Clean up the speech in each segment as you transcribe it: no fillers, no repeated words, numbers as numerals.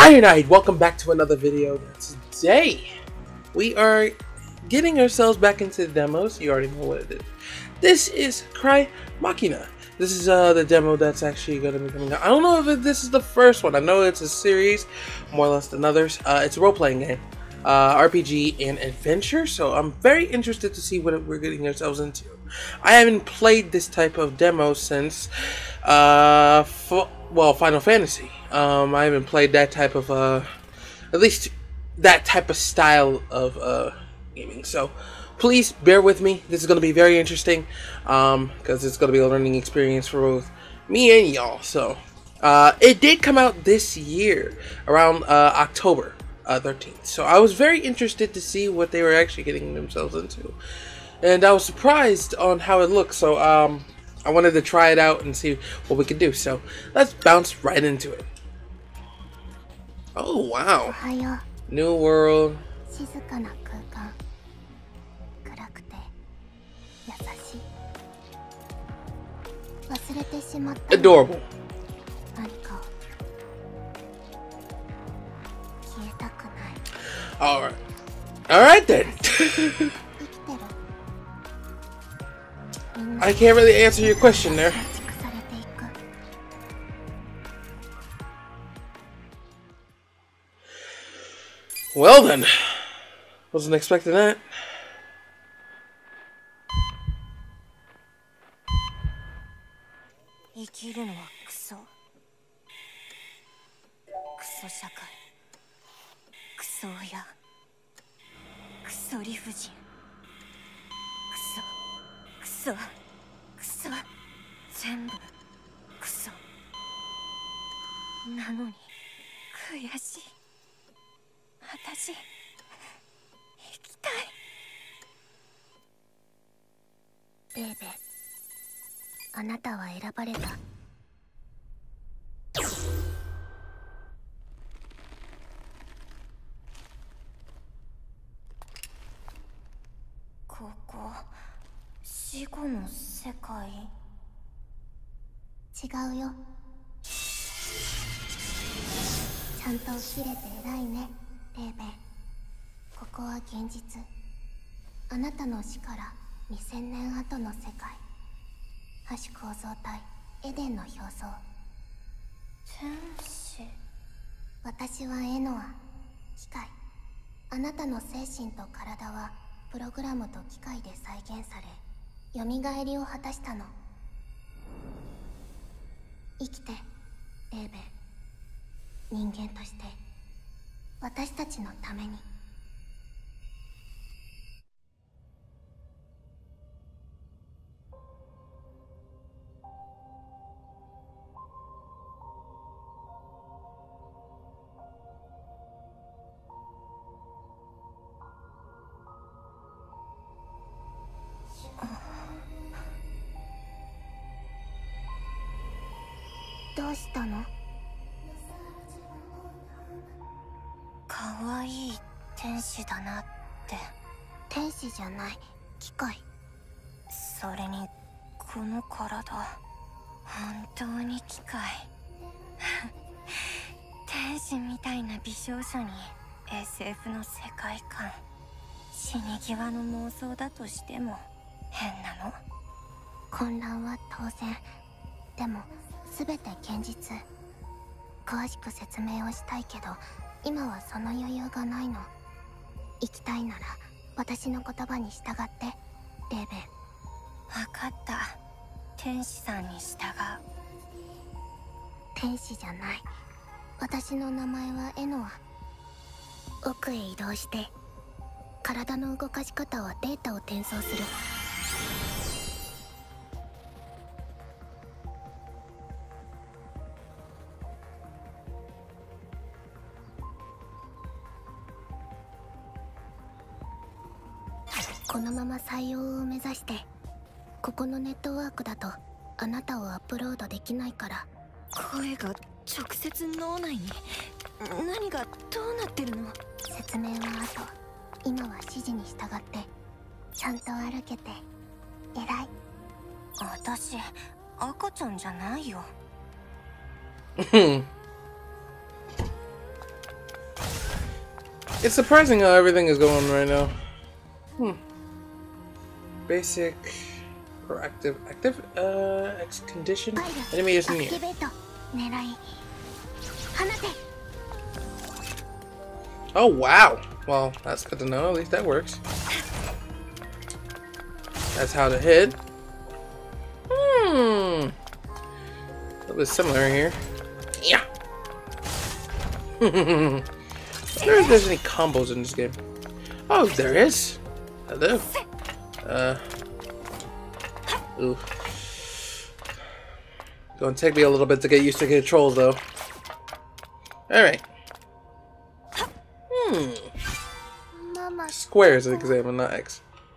Ironite, welcome back to another video. Today, we are getting ourselves back into the demos. You already know what it is. This is Cry Machina. This is the demo that's actually going to be coming out. I don't know if this is the first one. I know it's a series, more or less than others. It's a role-playing game, RPG and adventure. So I'm very interested to see what we're getting ourselves into. I haven't played this type of demo since, Final Fantasy. I haven't played that type of, at least that type of style of gaming. So please bear with me. This is going to be very interesting, because it's going to be a learning experience for both me and y'all. So it did come out this year, around October 13th. So I was very interested to see what they were actually getting themselves into. And I was surprised on how it looked. So I wanted to try it out and see what we could do. So let's bounce right into it. Oh, wow. New world. Adorable. Alright. Alright then. I can't really answer your question there. Well then, wasn't expecting that. このまま採用を目指して、ここのネットワークだとあなたをアップロードできないから。 声が直接脳内に。何がどうなってるの？ 説明は後。今は指示に従ってちゃんと歩けて偉い。 私赤ちゃんじゃないよ。 It's surprising how everything is going right now. Basic, proactive, active, X condition. Enemy is near. Oh wow! Well, that's good to know. At least that works. That's how to hit. A little bit similar here. Yeah. I wonder if there's any combos in this game. Oh, there is. Hello. Ooh. Gonna take me a little bit to get used to controls, though. Alright. Square is an example, not X.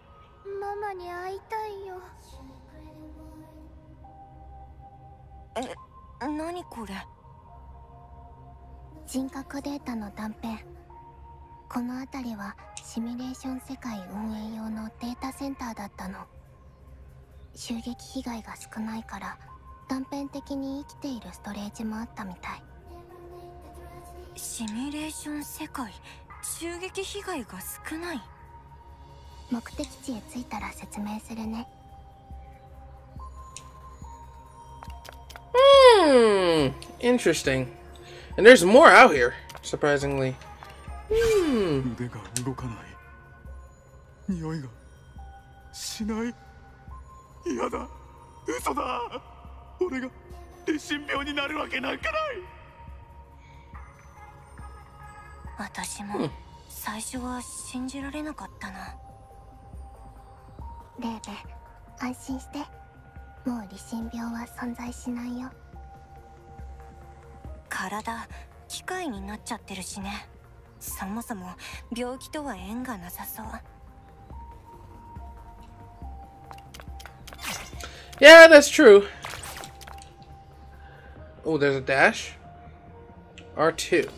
人格データの断片。この辺りはシミュレーション世界運営用のデータセンターだったの。襲撃被害が少ないから断片的に生きているストレージもあったみたい。 シミュレーション世界、襲撃被害が少ない。 目的地へ着いたら説明するね。 Interesting. And there's more out here, surprisingly. 腕が動かない。匂いがしない。嫌だ。嘘だ。俺がレシン病になるわけなんかない。 私も最初は信じられなかったな。 レーベ、安心して。もう理心病は存在しないよ。 体、機械になっちゃってるしね。そもそも病気とは縁がなさそう。 Yeah, that's true. Oh, there's a dash. R2.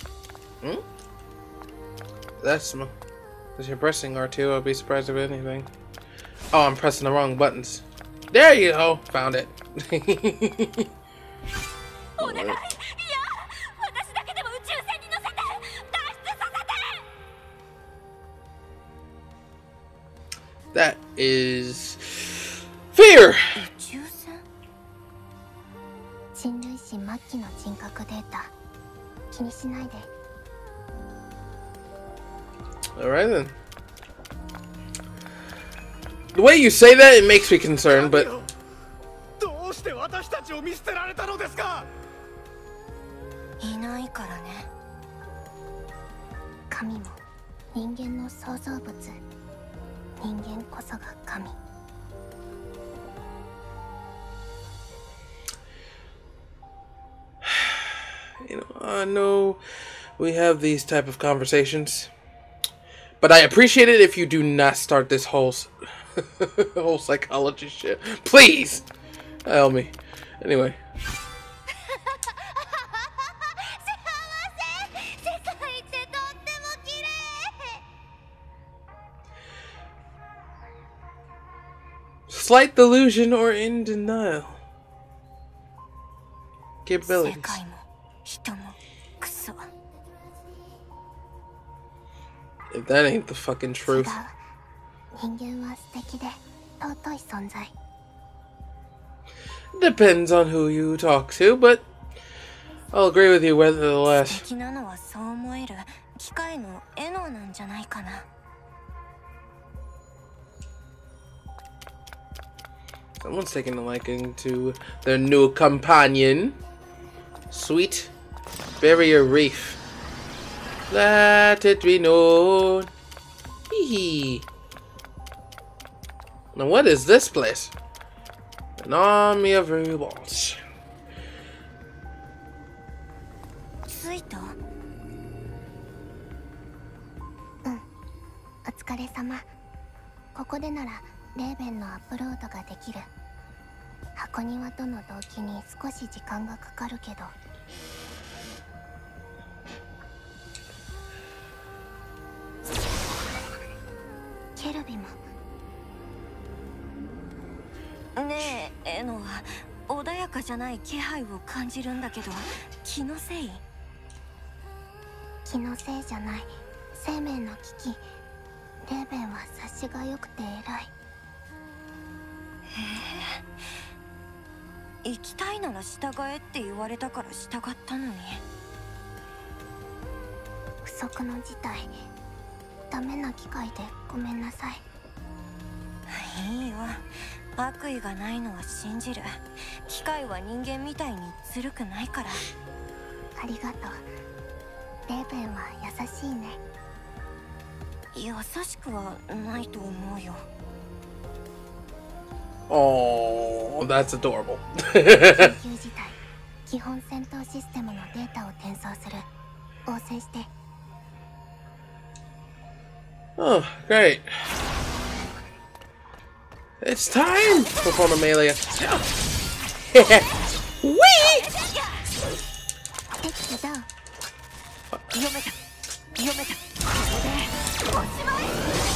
That's if you're pressing R2, I'll be surprised if anything. Oh, I'm pressing the wrong buttons. There you go. Found it. That is fear. 人類史末期の人格データ。気にしないで。 Alright then. The way you say that, it makes me concerned, but どうして私たちを見捨てられたのですか。 いないからね。 神も人間の創造物。人間こそが神。 You know, I know we have these type of conversations, but I appreciate it if you do not start this whole whole psychology shit. Please help me. Anyway. Slight delusion or in denial. Capabilities. If that ain't the fucking truth. 人間は素敵で尊い存在。 Depends on who you talk to, but I'll agree with you nevertheless. 素敵なのはそう思える機械のエノなんじゃないかな。 Someone's taking a liking to their new companion. Sweet Barrier Reef. Let it be known. Hee. Now what is this place? An army of robots. 着いた？ お疲れ様。ここでならレーベンのアップロードができる。箱庭との同期に少し時間がかかるけど。ケルビも。 ねえ、エノは穏やかじゃない気配を感じるんだけど、気のせい？ 気のせいじゃない。 生命の危機。レーベンは察しが良くて偉い。 行きたいなら従えって言われたから従ったのに。 不測の事態、ダメな機械でごめんなさい。 いいよ、悪意がないのは信じる。機械は人間みたいにずるくないから。 ありがとう。レーベンは優しいね。 優しくはないと思うよ。 Oh, that's adorable. 緊急事態、基本戦闘システムのデータを転送する。応戦して。 Oh, great. It's time to perform a melee. Wee! 敵機どう？ 読めた読めた。これでおしまい。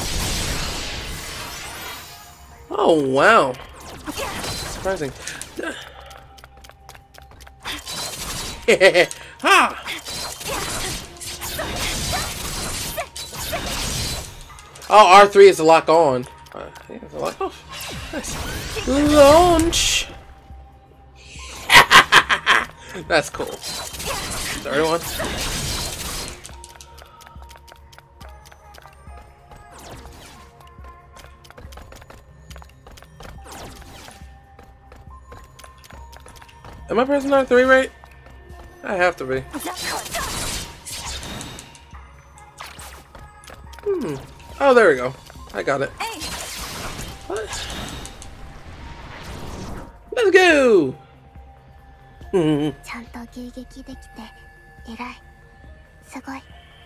Oh, wow. Surprising. Ha! Oh, R3 is to lock on. Yeah, it's a lock off. Nice. Launch! That's cool. Third one. Am I pressing R3 right? I have to be. Oh, there we go. I got it. What? Let's go! ちゃんと迎撃できて偉い。すごい。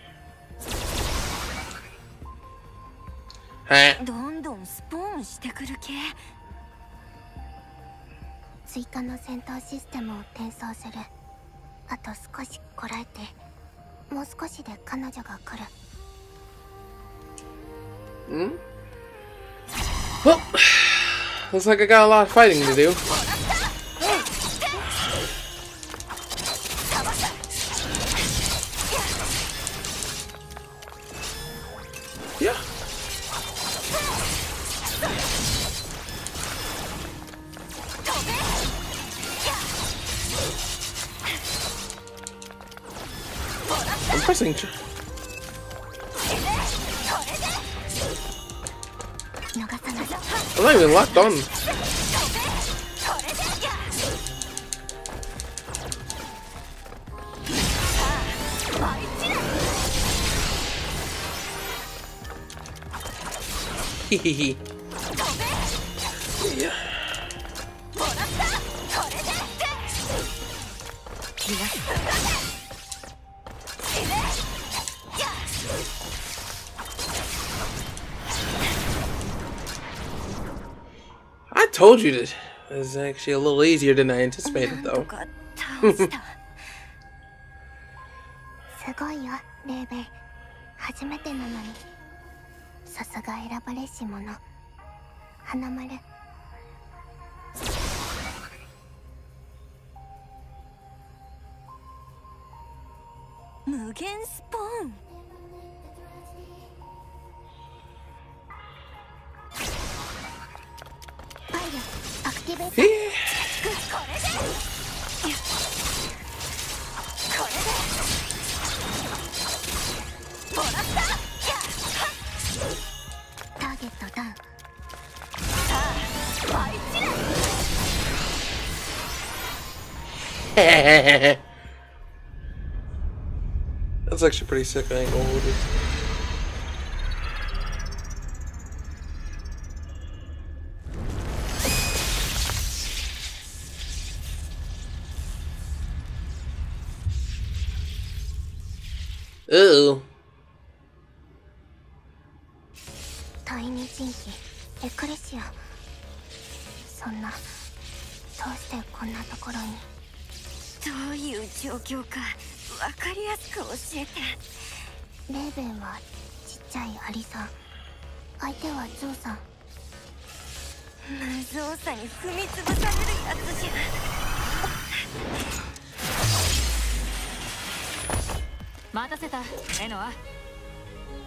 どんどんスポーンしてくる系。 追加の戦闘システムを転送する。あと少しこらえて、もう少しで彼女が来る。 Well, looks like I got a lot of fighting to do. Yeah. I'm pressing. I'm not even locked on. Hehehe. Yeah. I told you that it was actually a little easier than I anticipated, though. すごいよ、レーベン。初めてなのに。さすが選ばれし者。花丸。 無限スポーン。 ファイルアクティベート。 これでこれでもらった。 ターゲットダウン。 さあファイチラ。 That's actually pretty sick angle with it. Ooh. 第二神器エクレシア。そんな、どうしてこんなところに。 どういう状況かわかりやすく教えて。 レーベンはちっちゃいアリさん。相手はゾウさん。 無造作に踏みつぶされるやつじゃ。 待たせたエノア。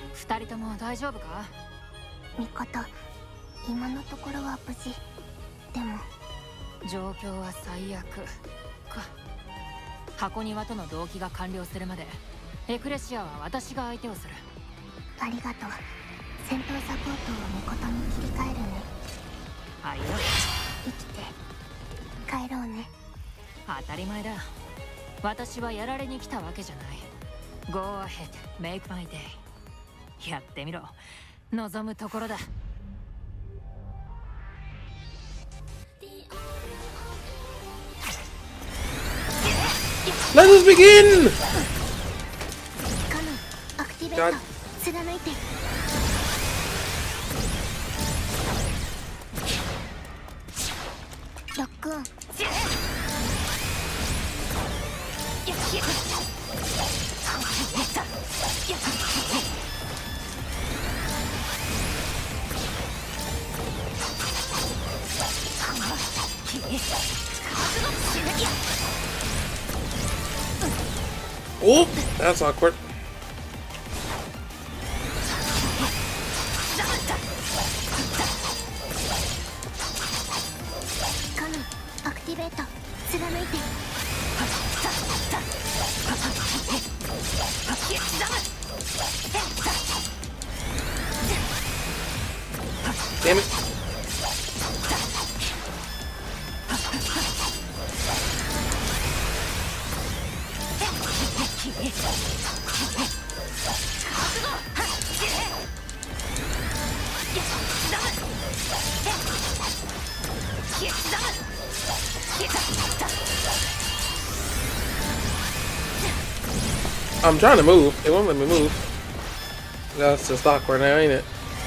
二人とも大丈夫か？ ミコト、今のところは無事。でも状況は最悪か。箱庭との同期が完了するまでエクレシアは私が相手をする。 ありがとう。戦闘サポートをミコトに切り替えるね。 はいよ。 生きて帰ろうね。 当たり前だ。私はやられに来たわけじゃない。Go ahead, make my day。 やってみろ。望むところだ。 Let us begin! カノン、アクティベート、貫いて。ロックオン。 Oh, that's awkward. カノン、アクティベート、貫いて。 Damn it. I'm trying to move. It won't let me move. That's just awkward now, ain't it?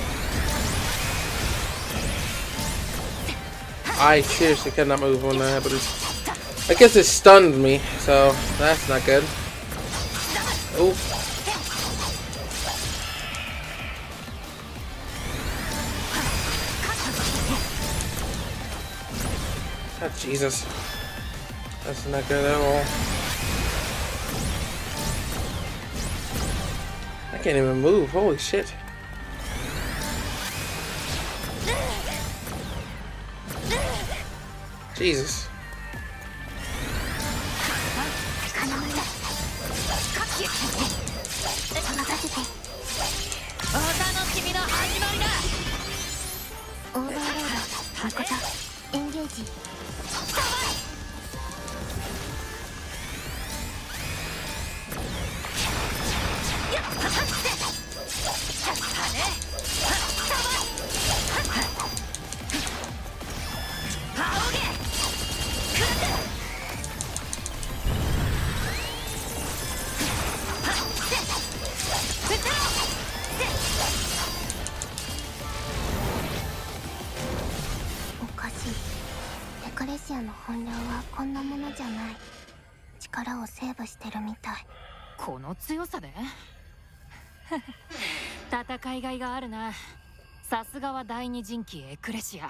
I seriously cannot move when that happens. I guess it stunned me, so that's not good. Oh. Oh, Jesus. That's not good at all. I can't even move. Holy shit. Jesus. .この強さで戦いがいがあるな。さすがは第二陣騎エクレシア。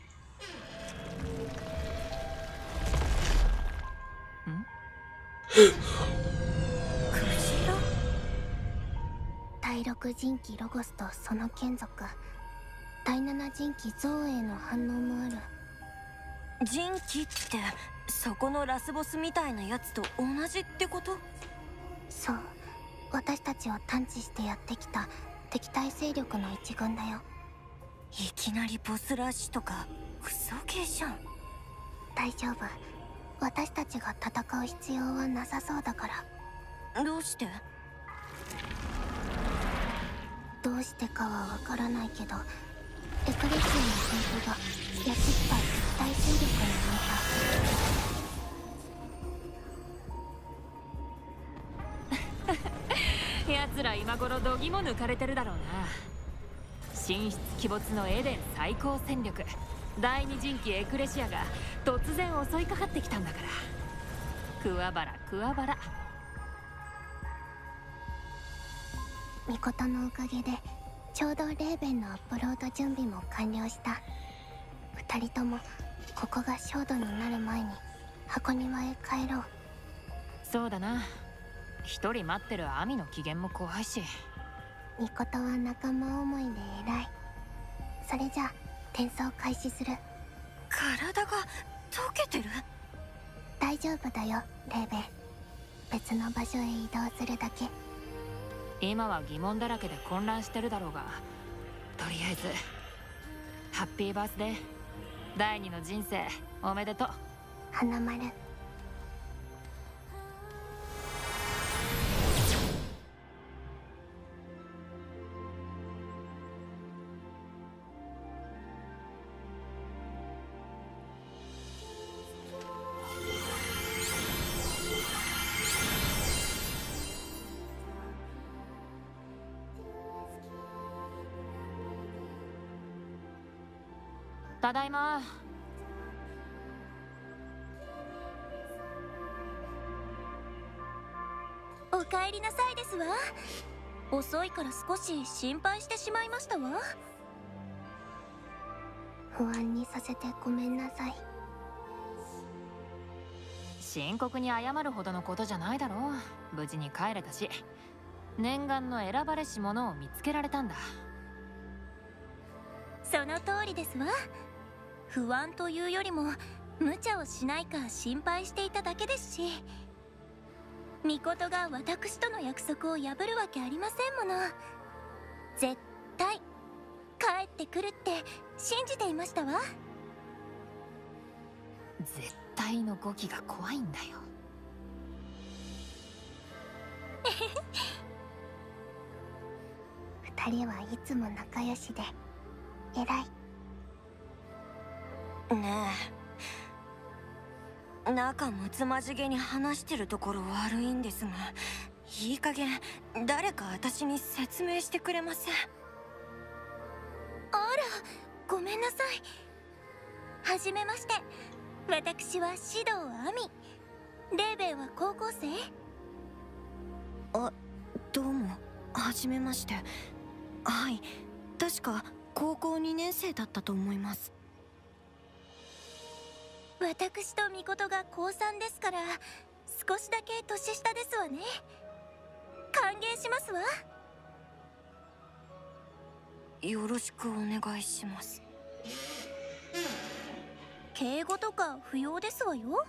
第六陣騎ロゴスとその眷属、第七陣騎ゾウへの反応もある。 陣騎ってそこのラスボスみたいなやつと同じってこと？ そう、私たちを探知してやってきた敵対勢力の一軍だよ。 いきなりボスラッシュとかクソ系じゃん。 大丈夫、私たちが戦う必要はなさそうだから。 どうして？ どうしてかはわからないけど、エクレシアの本部がやつった敵対勢力に見た。奴ら今頃度肝抜かれてるだろうな。神出鬼没のエデン最高戦力第二陣騎エクレシアが突然襲いかかってきたんだから。桑原桑原。 ミコトのおかげでちょうどレーベンのアップロード準備も完了した。二人ともここが焦土になる前に箱庭へ帰ろう。 そうだな。一人待ってるアミの機嫌も怖いし。 ミコトは仲間思いで偉い。それじゃ転送開始する。 体が溶けてる？ 大丈夫だよレーベン。別の場所へ移動するだけ。 今は疑問だらけで混乱してるだろうが、とりあえずハッピーバースデー、第二の人生おめでとう。 花丸。 ただいま。 おかえりなさいですわ。遅いから少し心配してしまいましたわ。 不安にさせてごめんなさい。 深刻に謝るほどのことじゃないだろう。無事に帰れたし、念願の選ばれし者を見つけられたんだ。 その通りですわ。不安というよりも無茶をしないか心配していただけですし、ミコトが私との約束を破るわけありませんもの。絶対帰ってくるって信じていましたわ。 絶対の語気が怖いんだよ。 二人はいつも仲良しで偉い。 ねえ、仲睦まじげに話してるところ悪いんですが、いい加減誰か私に説明してくれません？あら、ごめんなさい。はじめまして、私は指導亜美。レイベンは高校生？あ、どうも、はじめまして。はい、確か高校2年生だったと思います。私とミコトが高3ですから、少しだけ年下ですわね。歓迎しますわ。よろしくお願いします。敬語とか不要ですわよ。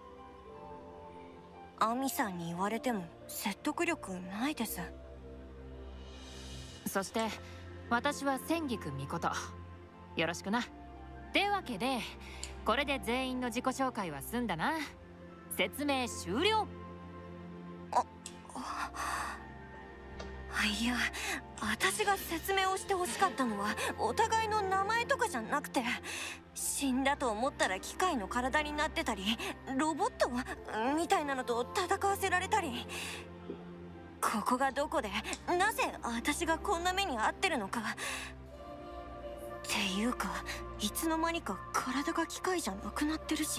亜美さんに言われても説得力ないです。 そして私は千菊美琴。よろしくな。ってわけでこれで全員の自己紹介は済んだな。説明終了。 いや、私が説明をしてほしかったのはお互いの名前とかじゃなくて、死んだと思ったら機械の体になってたり、ロボットみたいなのと戦わせられたり、ここがどこでなぜ私がこんな目に遭ってるのか。っていうか、いつの間にか体が機械じゃなくなってるし。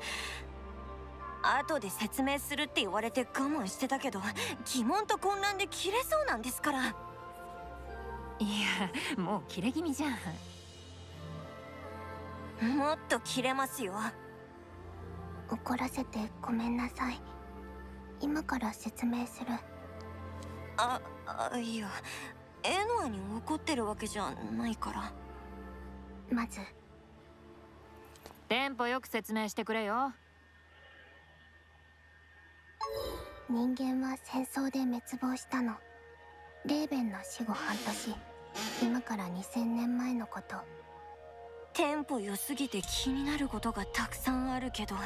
後で説明するって言われて我慢してたけど、疑問と混乱で切れそうなんですから。 いや、もう切れ気味じゃん。もっと切れますよ。 怒らせてごめんなさい。今から説明する。 いや、エノアに怒ってるわけじゃないから。 まずテンポよく説明してくれよ。 人間は戦争で滅亡したの。レーベンの死後半年、今から2000年前のこと。 テンポ良すぎて気になることがたくさんあるけど、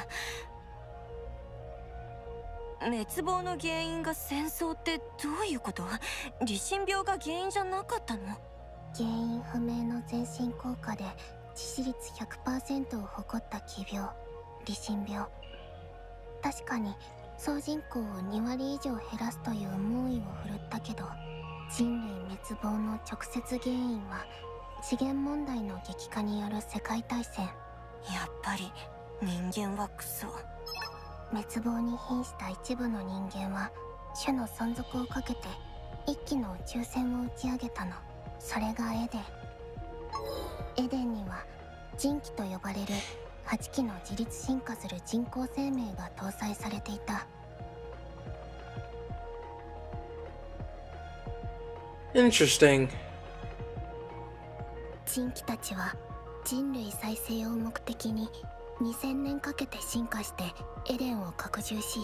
滅亡の原因が戦争ってどういうこと？理心病が原因じゃなかったの？ 原因不明の全身効果で致死率 100% を誇った奇病、理心病。確かに総人口を2割以上減らすという猛威を振るったけど、人類滅亡の直接原因は資源問題の激化による世界大戦。 やっぱり人間はクソ。 滅亡に瀕した一部の人間は種の存続をかけて一機の宇宙船を打ち上げたの。それがエデン。エデンには人機と呼ばれる8機の自律進化する人工生命が搭載されていた。 Interesting. 人気たちは人類再生を目的に2000年かけて進化してエデンを拡充し、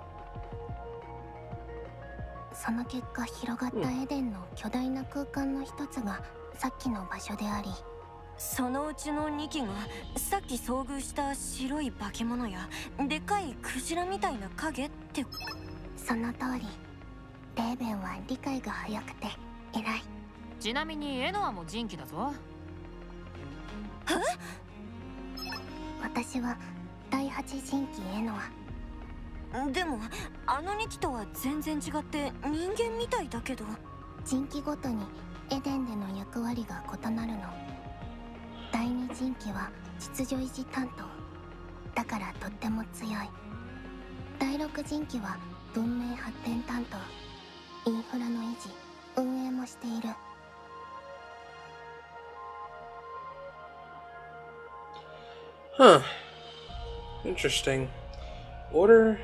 その結果広がったエデンの巨大な空間の一つがさっきの場所であり、 そのうちの2機がさっき遭遇した白い化け物やでかいクジラみたいな影って。 その通り。レーベンは理解が早くて偉い。 ちなみにエノアも人気だぞ。 私は第8人気エノア。 でもあの2機とは全然違って人間みたいだけど。 人気ごとにエデンでの役割が異なるの。第2人気は秩序維持担当だからとっても強い。第6人気は文明発展担当、インフラの維持運営もしている。 Huh. Interesting. Order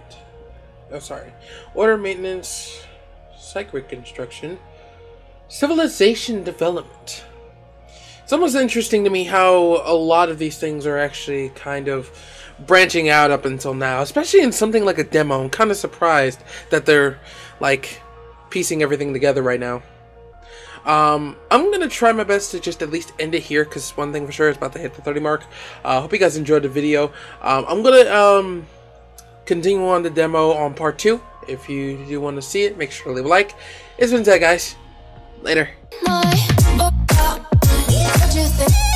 maintenance, psych reconstruction, civilization development. It's almost interesting to me how a lot of these things are actually kind of branching out up until now, especially in something like a demo. I'm kind of surprised that they're like piecing everything together right now. I'm gonna try my best to just at least end it here, because one thing for sure is about to hit the 30 mark. Hope you guys enjoyed the video. I'm gonna continue on the demo on part 2. If you do want to see it, make sure to leave a like. It's been Zed, guys. Later.